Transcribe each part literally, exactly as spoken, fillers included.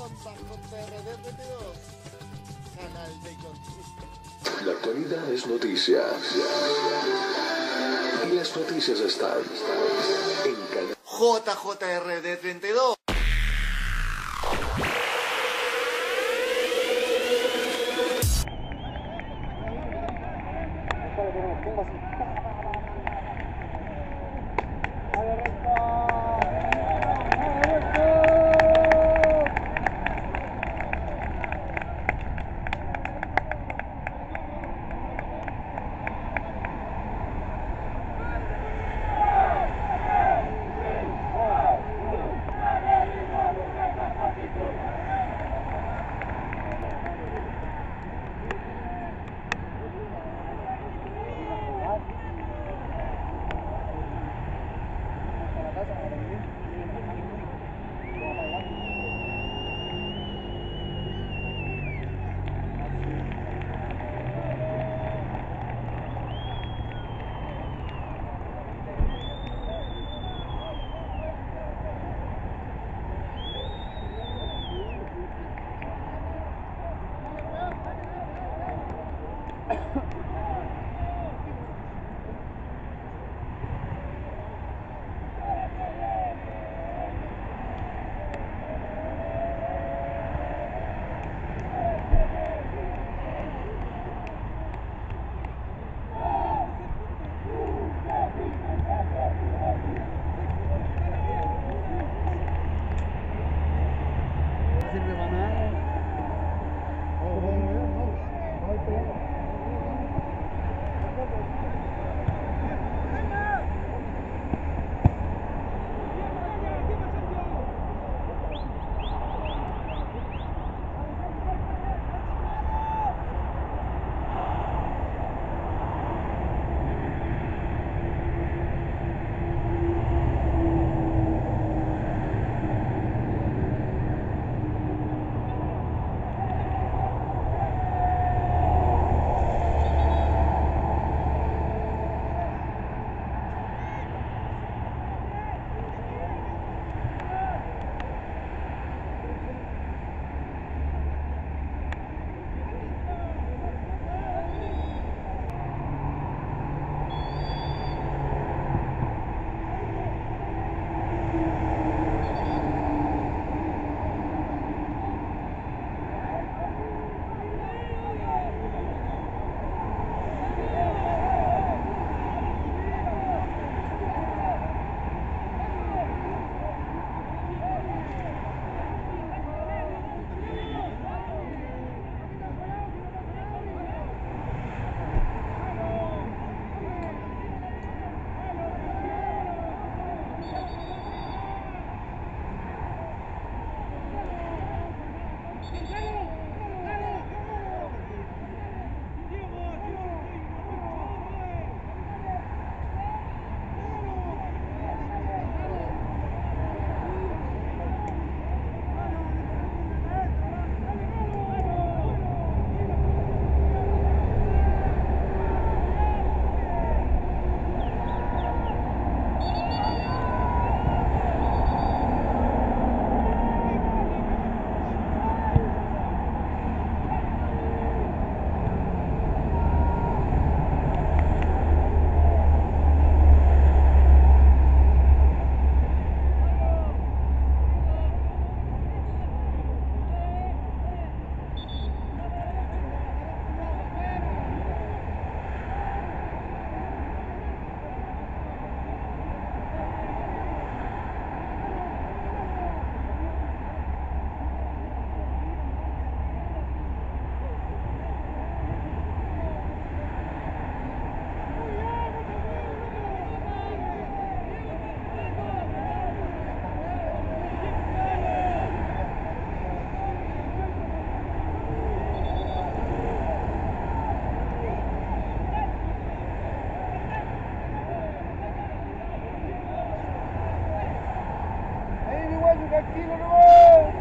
J J R D treinta y dos, canal de YouTube. La actualidad es noticia. Y las noticias están en canal J J R D treinta y dos. Tranquilo, no.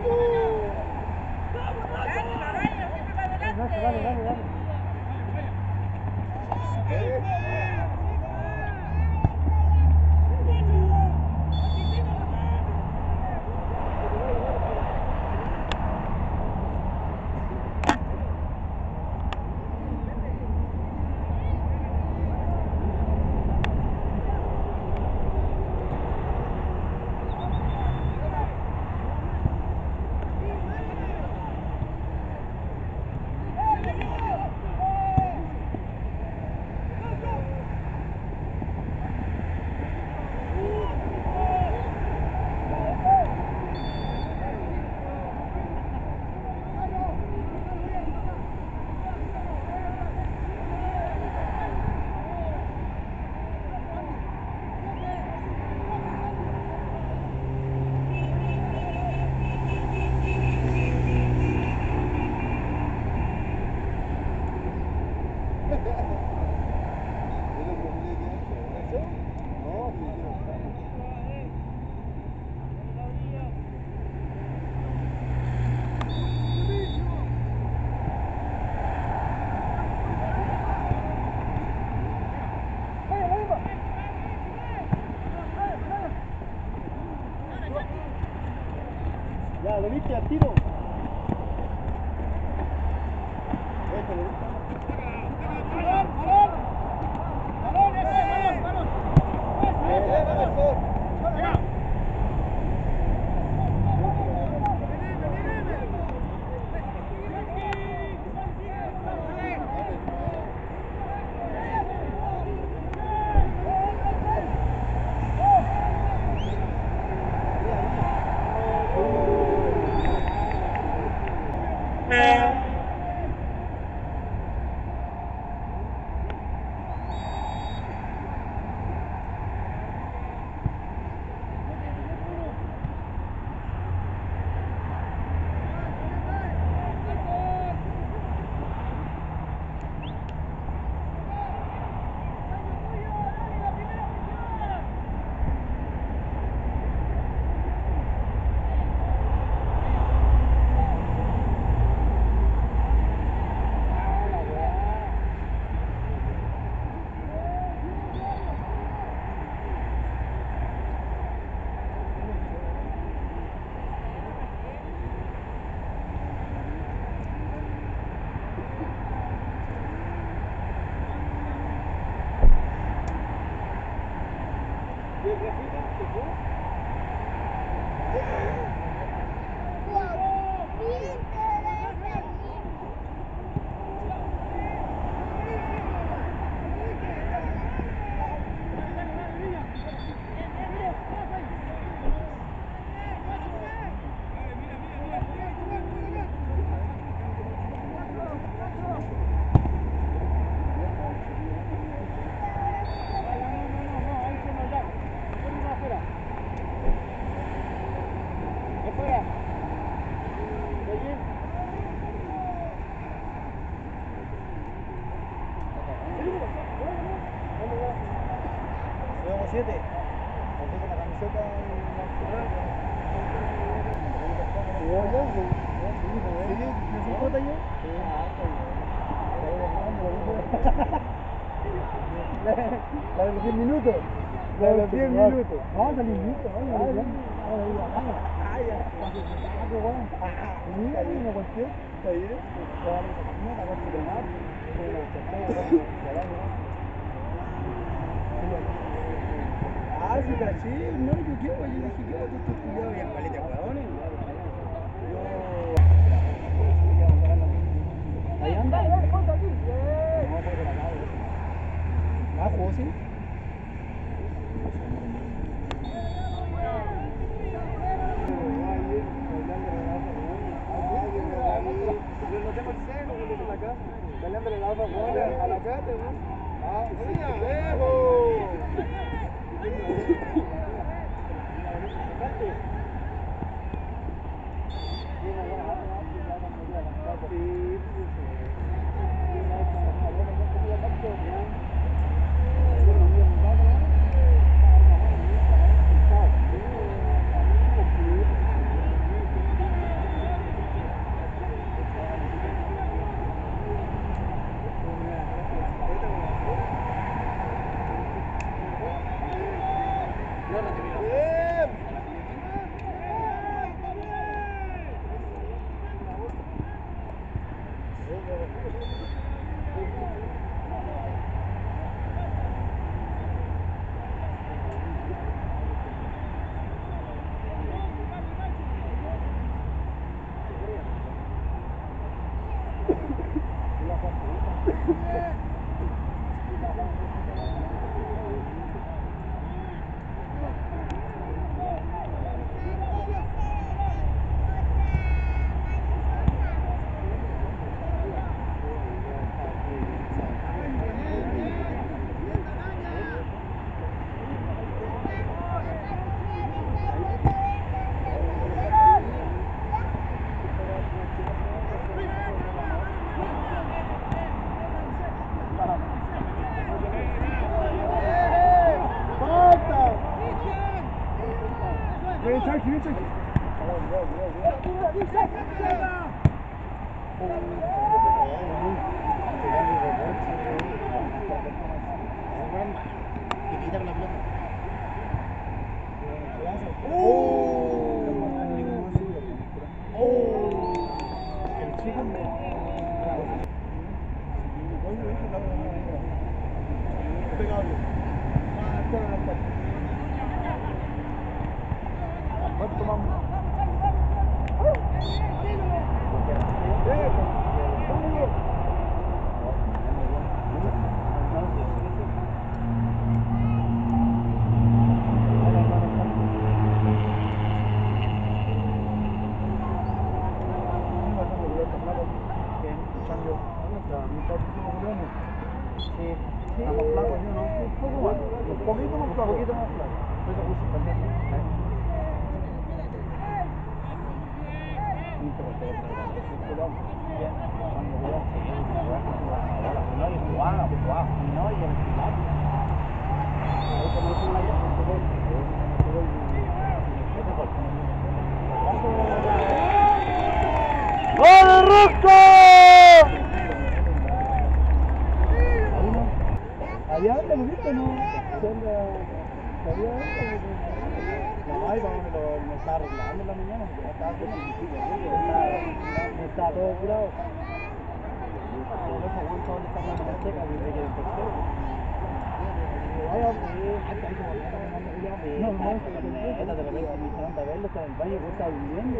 Dale, dale, dale. Ya, lo viste al tiro. siete. Así con la camiseta la de los diez minutos. La de los diez minutos. Ah, de los minutos. Ah, ya. Ah, qué bueno. Mira, hay una cuestión. Está bien. Ah, sí, caché, no, yo qué, yo dije, ¿qué va a estar cuidado bien, paleta, huevones? Yo... Ahí anda. No, por la calle. Ah, jugó, sí. Yo no tengo el seno, yo tengo la casa. Peleándole la hoja a la cata, ¿no? Ah, sí, ¡Evo! Check, check, check. Allá anda, ¿no viste? No, se anda, allá anda. No, ahí vamos, lo, me está arreglando en la mañana, porque ya está haciendo el sitio, está, está todo curado. Por eso aguanto donde está la manteca, desde que empezó. No, no, de repente me entraron a verlo, está en el baño, que está durmiendo.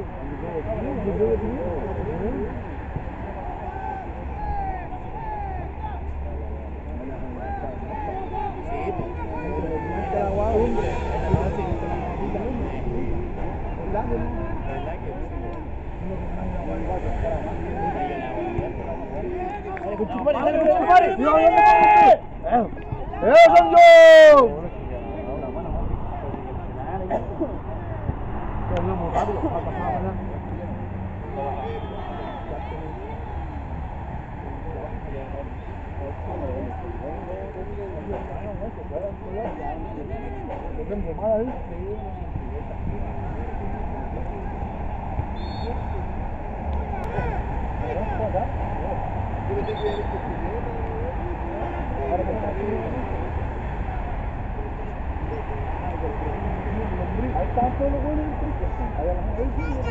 Ahí están todos los buenos. Ahí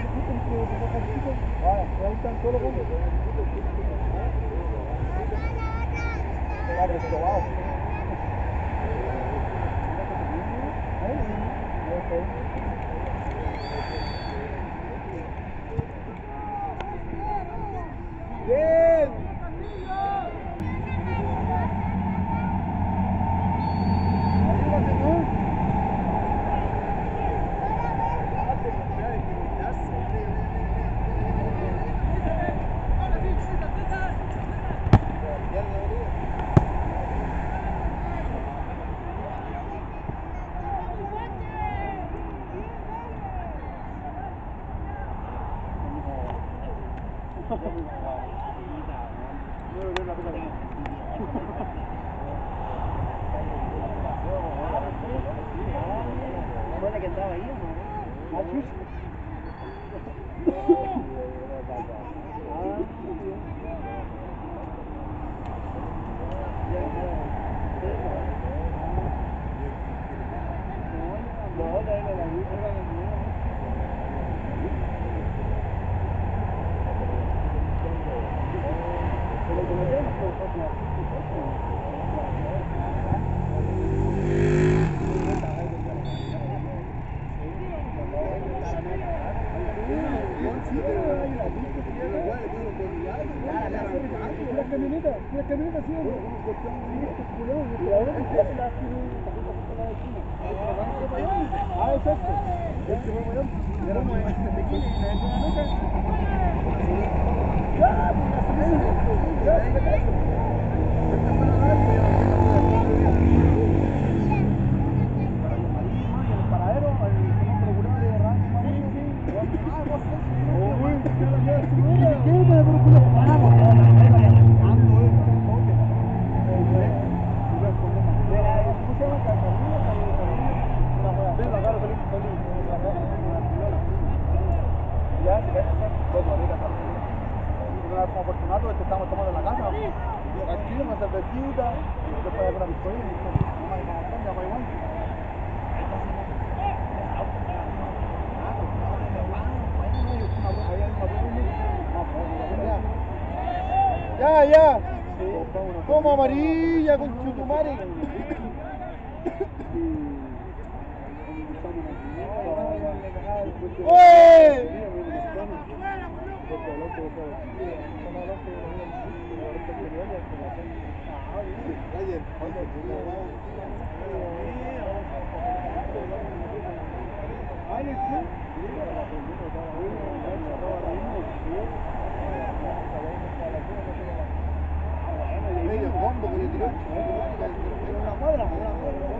están todos los buenos. Bien. Buena que estaba ahí, ¿no? Ah, sí. La camioneta, la camioneta sí, ah, exacto. Este fue bueno. Era muy bikini, ya, somos afortunados de que estamos tomando la casa. Aquí una cervecita, después de una bizcochita, no más de ya para igual. Ya, ya. Toma amarilla con chutumare. ¡Oye! Medio combo que le tiró una cuadra, una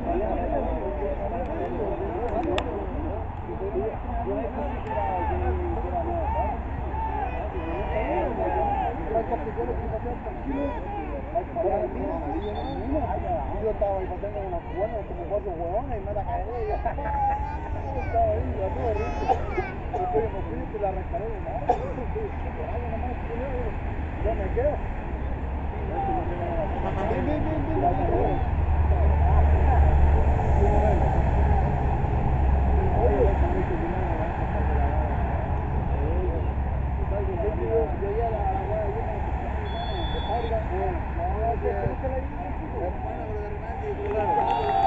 yo estaba ahí pasando una cubana como cuatro huevones y me la caí. Yo estaba ahí, la tuve rico. Después me fui y la rescaré de nada. Yo me quedo. Ven, ven, ven, ven. Llegué a la guada llena de fábrica. No, que la hermana de Renaldi, claro.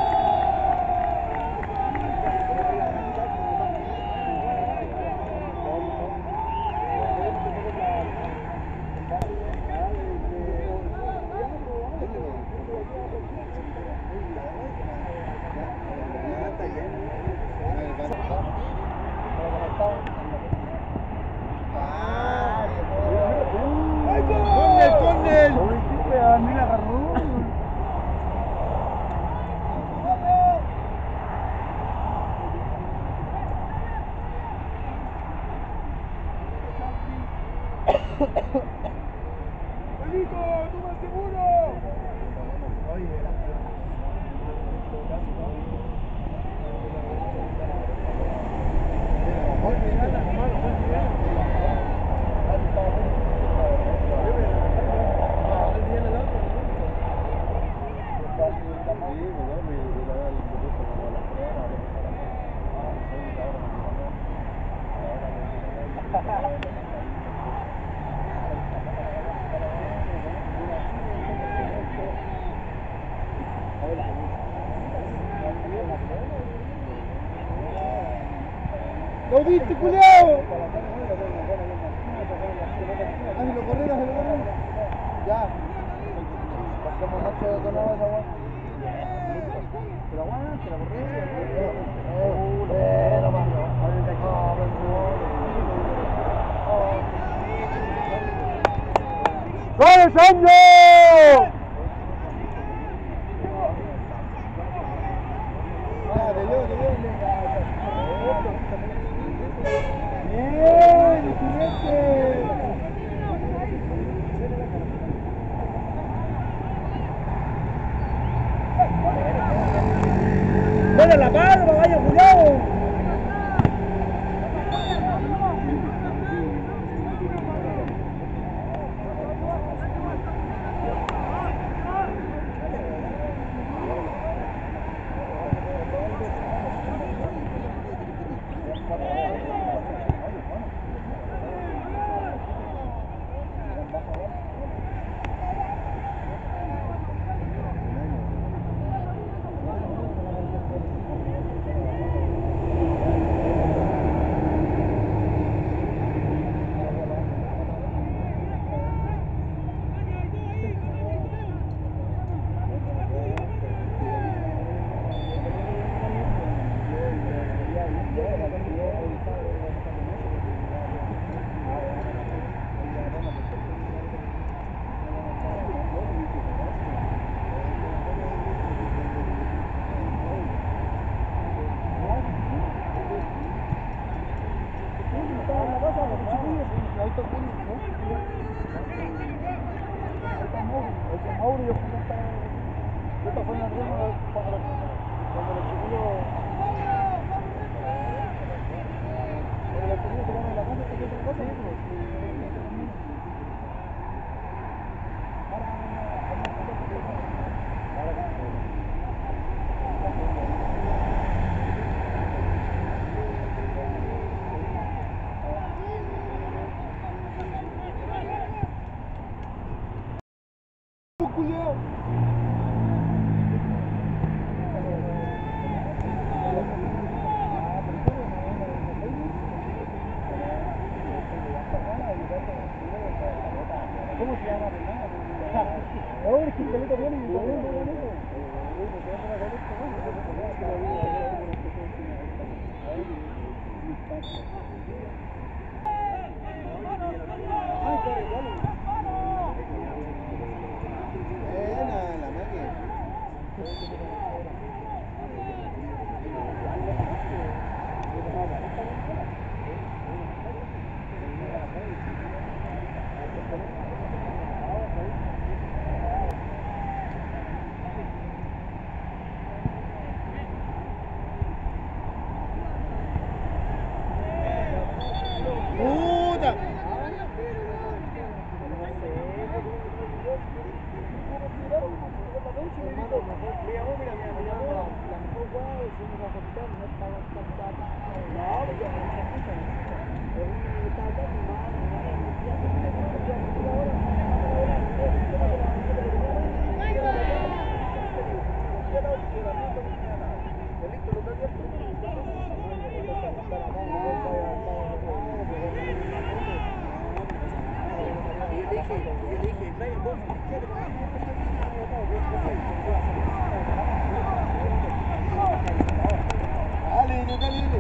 ¿Lo viste, culiao? Hazlo correr, hazlo correr. Ya. Pasamos noche de tonada esa weá. Pero aguante, la corriente. Pero más. ¡Gol, Sandro! ¡Dale la mano, vaya Julián! ¿Cómo se llama? Ahora es que Caleta viene y todavía no hagan eso. Buena, la máquina. ¡Puta! Dale, dale, dale.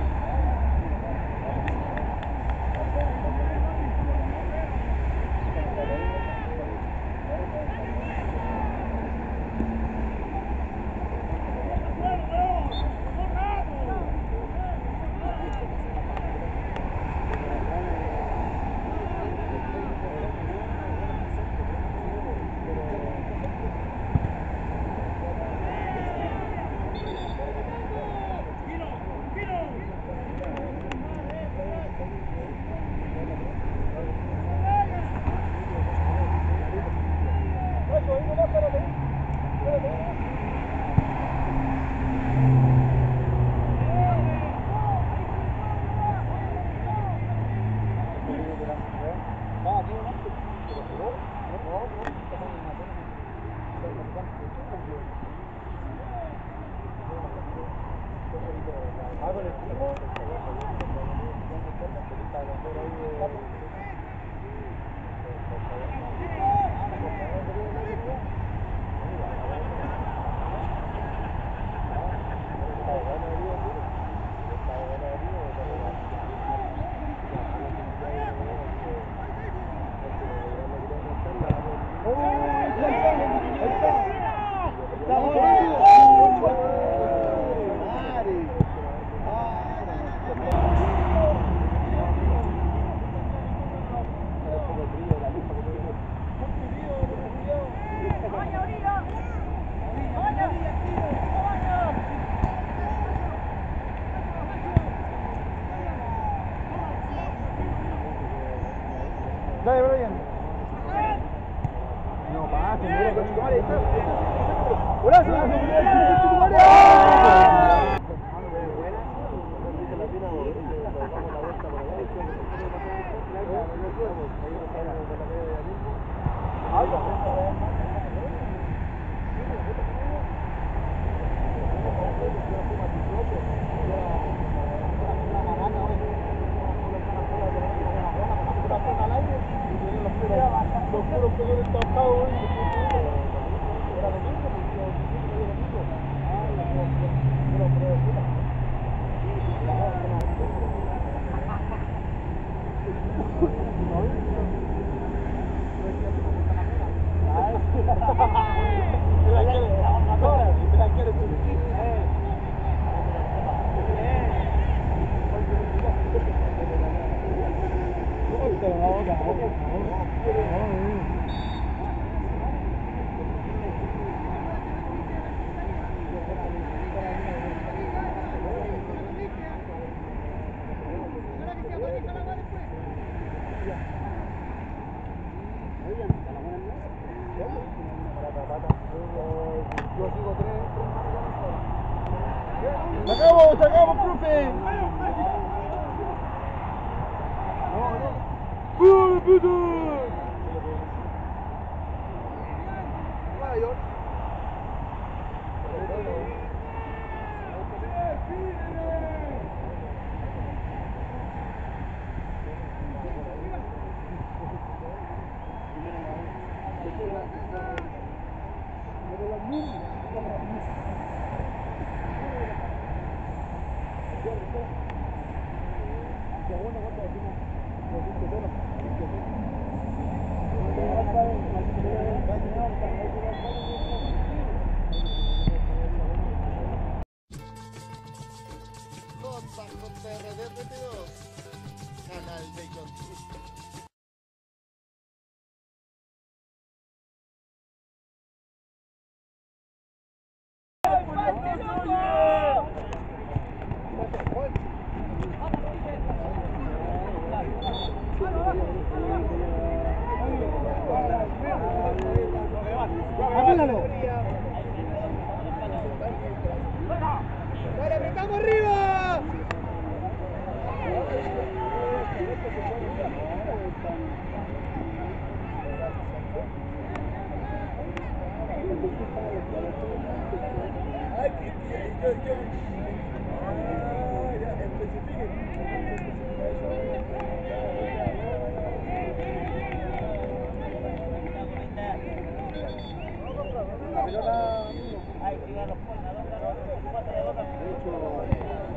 Dale, Brian. No, pase, no, ¡golazo! ¡Sacamos, sacamos, profe! ¡Uy, puto! J R D veintidós, canal de YouTube. ¡Apúntalo! ¡Dale, apretamos arriba! Ay, que yo, yo. Ah, ya, La pelota. Ay, siga los portadores, de hecho.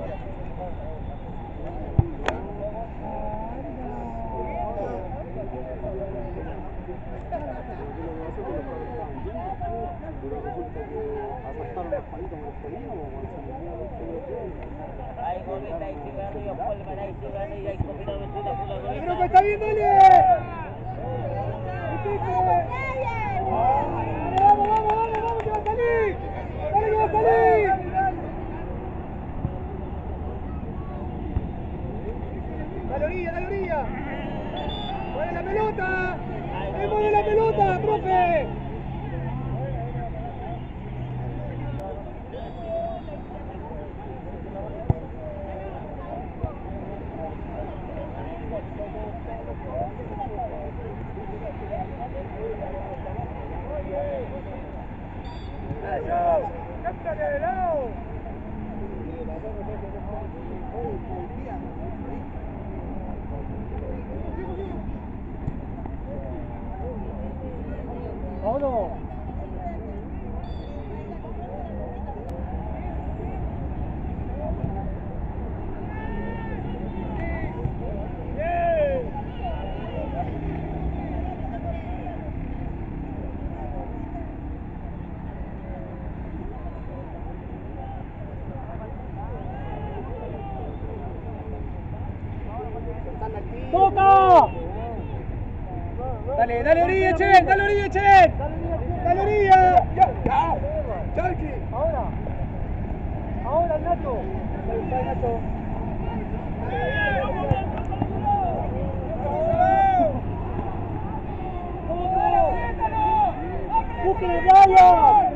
¡El grupo está bien, dale! ¡Vamos, vamos, vamos, vamos, que va a salir! ¡Dale, que va a salir! ¡Dale orilla, dale orilla! ¡Mueve la pelota! ¡Eh, mueve la pelota, profe! ¡Eso! ¡Cámbiale de lado! ¡Vámonos! ¡Toca! Dale, dale orilla, Chen, dale orilla, Chen. Dale orilla. Ya, ya. Charqui. Ahora. Ahora, Nacho. Ahí está, Nacho. ¡Búsquenle, Brian!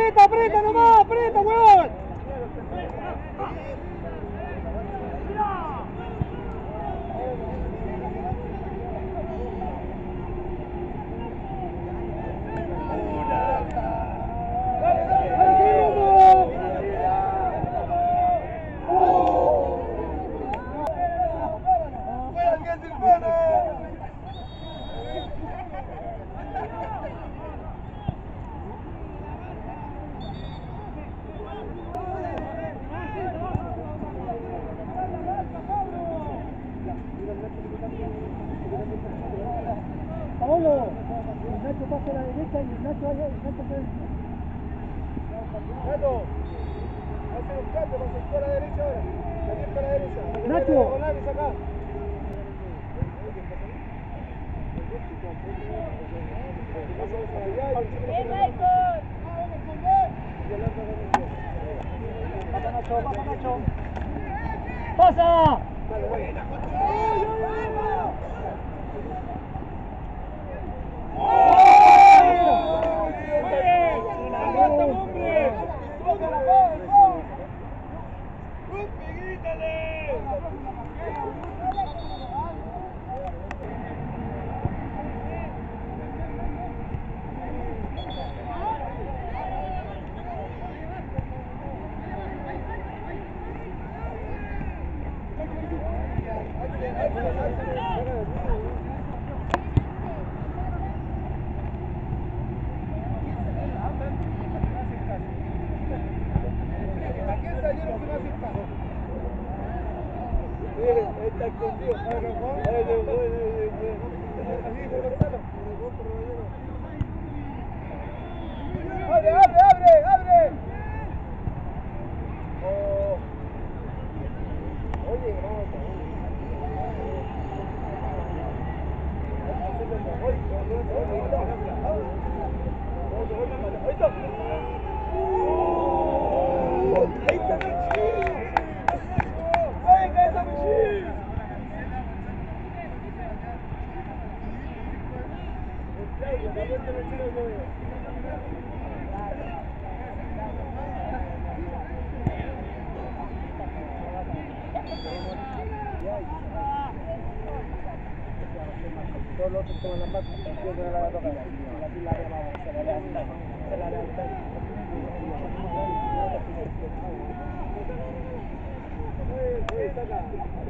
aprieta, aprieta nomás, aprieta, weón. Paolo, el Nacho pasa a la derecha y el Nacho allá, el Nacho está... Nacho, hace un cambio, pasa a la derecha ahora. También para la derecha. Nacho. Diagonales acá. Pasa Nacho, pasa Nacho. ¡Pasa! Está escondido. ¡Abre, abre, abre, abre! Oh. Oye, vamos todos los otros toman las marcas, yo que no la voy a tocar. Así la llamamos, se la levantan, se la levantan. Oye, saca.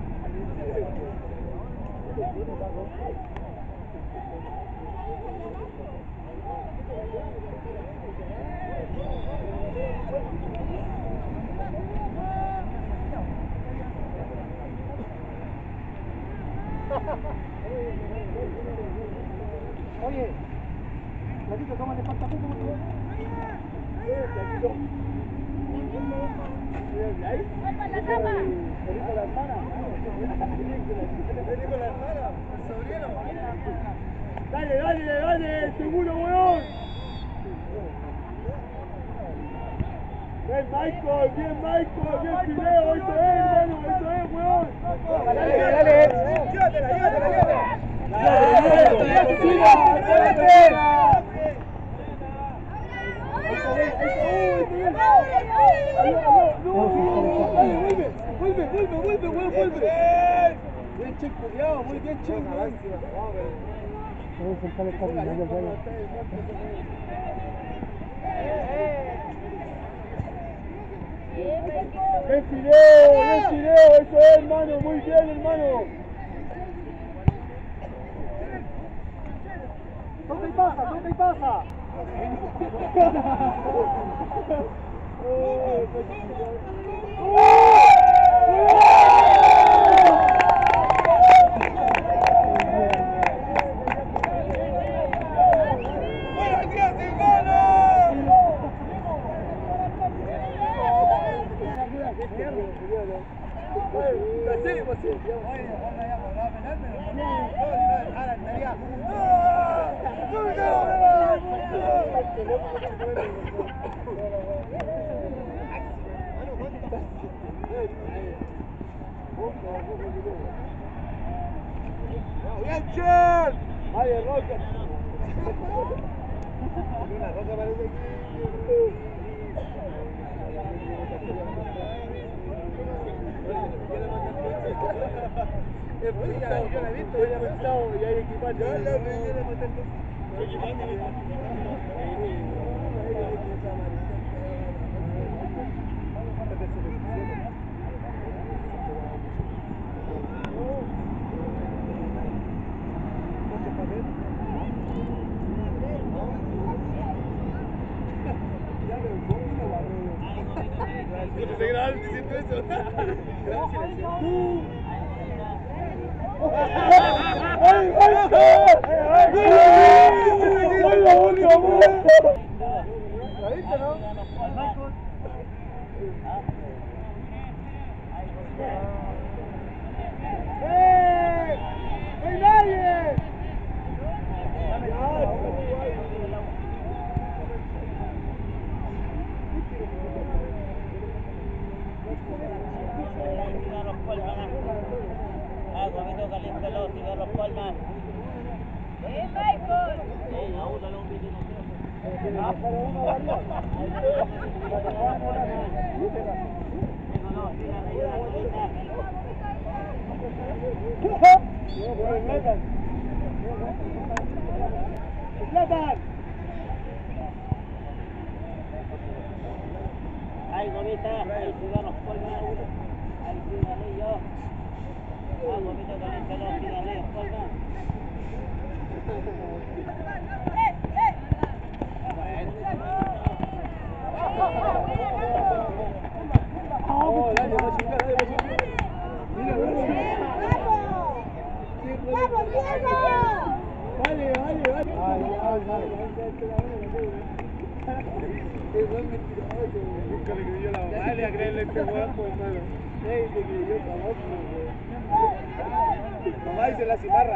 Oye, Platito, ¿cómo le falta poco? Eh, Platito. ¿Ahí? la tapa! Feliz con la hermana. Feliz con la hermana, el sobrino. Dale, dale, dale, seguro, weón. Bien, Michael, bien, Michael, bien, Fileo, eso es, hermano, eso es, weón. Dale, dale, llévatela, llévatela, llévatela. Vuelve, vuelve, vuelve, vuelve, vuelve. Bien, che, cuidado, muy bien, che. Vamos a soltar el carro, no lo vaya. Bien, Fileo, bien, Fileo, eso es, hermano, muy bien, hermano. ¿Dónde pasa? ¿Dónde pasa? Vaya, Roca. Una roca parece aquí. Expulsado, yo la he visto, expulsado y hay equipado. Yo la ¿Se graba diciendo eso? ¡Ay, ¿la viste, no? ¡Eh! ¡No hay nadie! Ah, gomito caliente los cigarros Palmas. ¡Eh, Michael! Eh, aún no lo vi de nosotros. Ah, pero uno varió. No, no, tira de la colita. Ay, gomita, hay cigarros Palmas. Ay, cigarrillo. Ah, gomito caliente los cigarrillos Palmas. ¡Oh, dale, va a chingar, dale, va a chingar! ¡Mira, ¡vamos, Diego! ¡Vale, vale, vale! ¡Ay, ay, ay! ¡Qué buen mentiroso! Nunca le creyó la mamá, le a creerle este guapo, hermano. ¡Ey, le creyó cabrón, güey! Mamá dice la cimarra.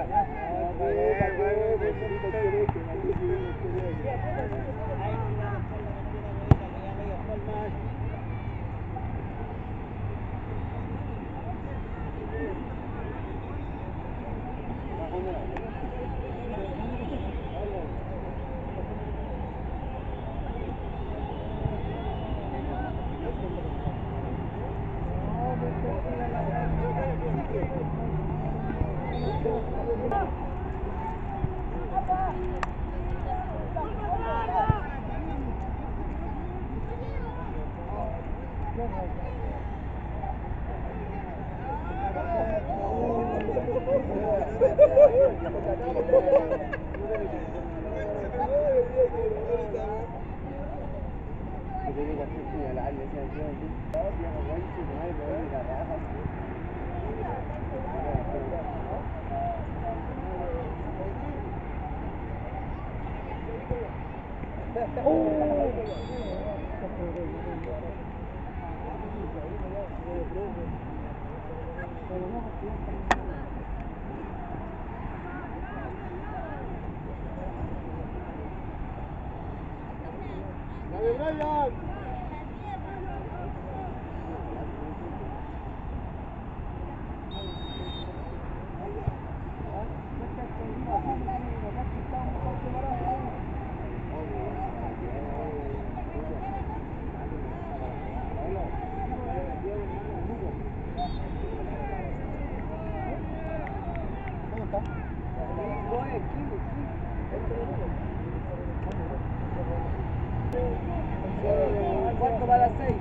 ¿Cuánto va a las seis?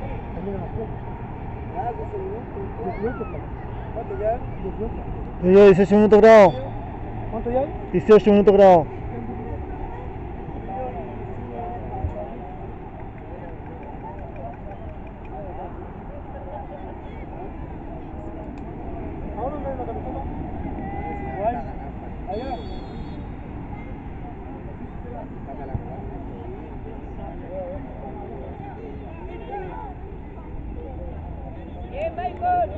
Ah, doce minutos. ¿Cuánto ya? Ya lleva dieciocho minutos grabados. ¿Cuánto ya? dieciocho minutos grabados. ¿Ahora no hay una camiseta? ¿Cuál? Allá. ¡Bien, Michael!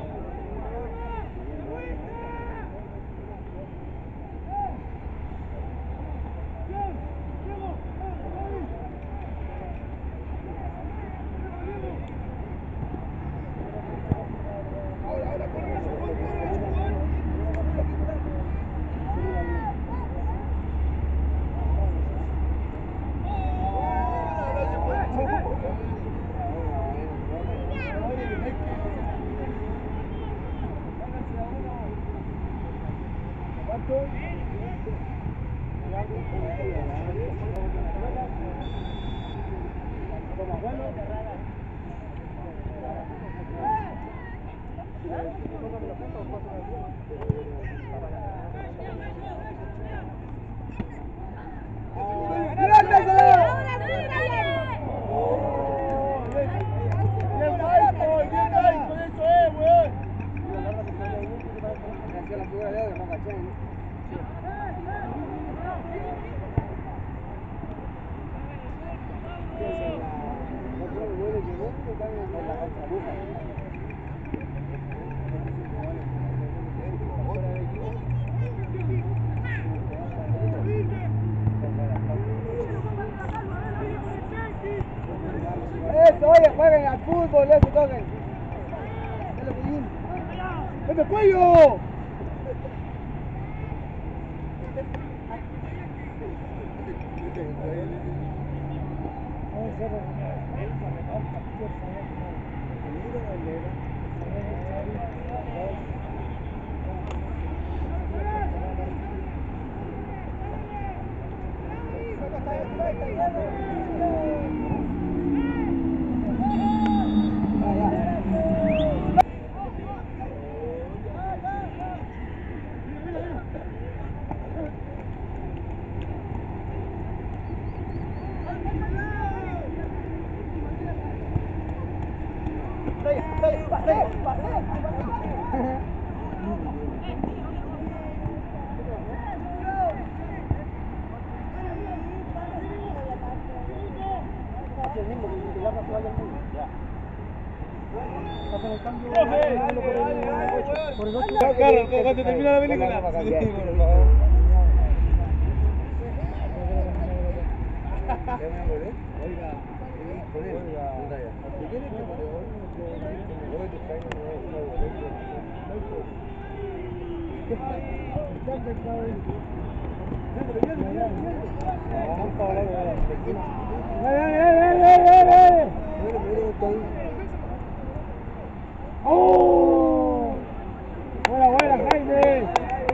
Eso, oye, jueguen al fútbol, eso, toquen. ¡Vete cuello! Claro, cuando termina la película. ¡Oh! ¡Buena, buena, Jaime!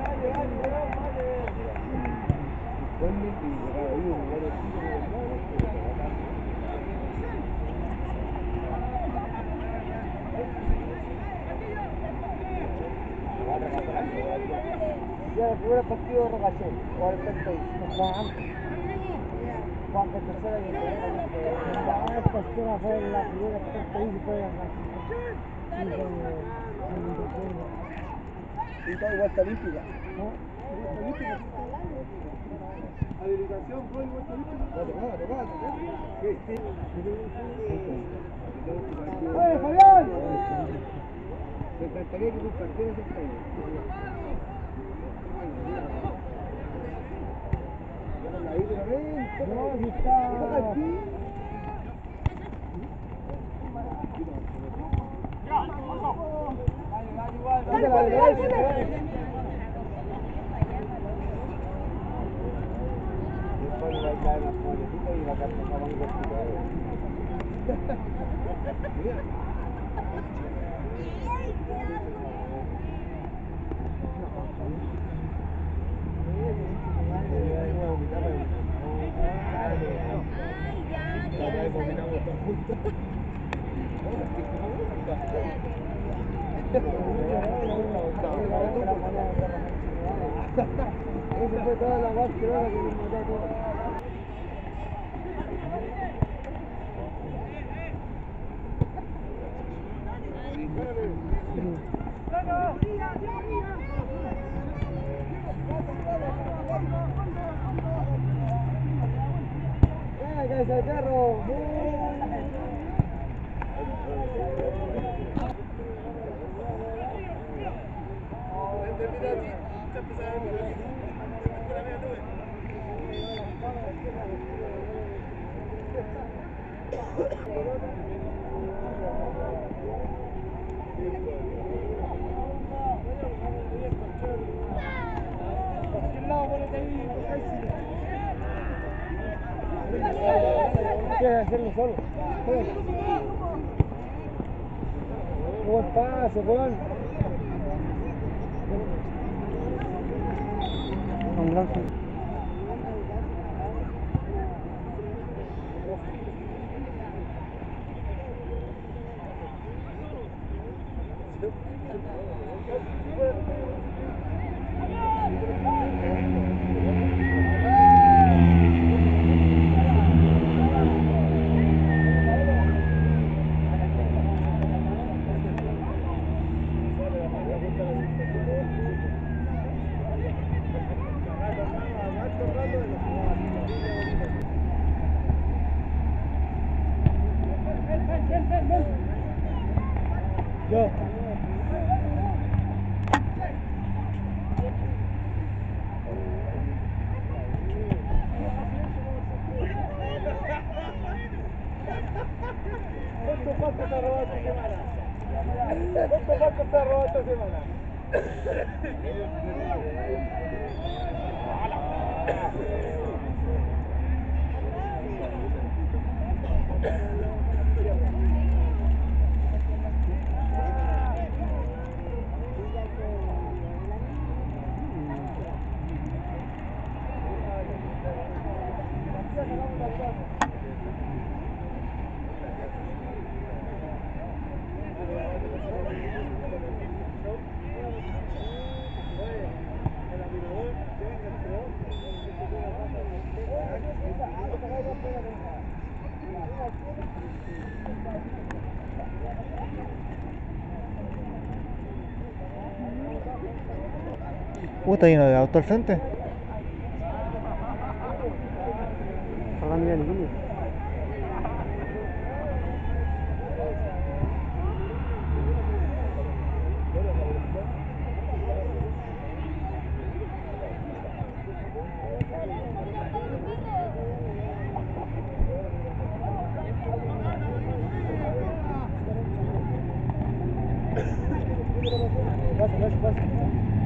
Ya, el primer partido de Rocachel, o el sexto ahí, Juan Juan que tercera y el primero. Esta esquina fue la primera que está ahí, se puede ganar. Y todo vuelta olímpica. Habilitación, gol, vuelta olímpica. ¡Oye, Fabián! Me encantaría que compartieras esto. No, si está... Esa fue toda la Barcelona que nos mató a todos. ¡Eh, que ese perro! Quieres hacerlo solo. Buen paso, weón. gracias. Yo. ¿Cuánto falta se ha robado esta semana? ¿Cuánto falta se ha robado esta semana? Uh, está lleno de autos al frente. Para mí, niño. Pasa, pasa, pasa.